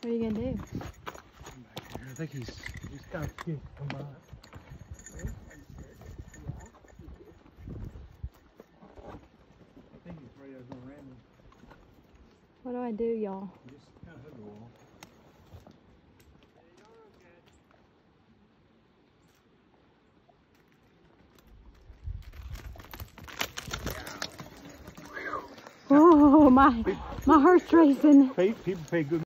What are you gonna do? I think he's got to come by. I think he's afraid I was gonna ram him. What do I do, y'all? Just kind of hug the wall. Oh, my heart's racing. People pay good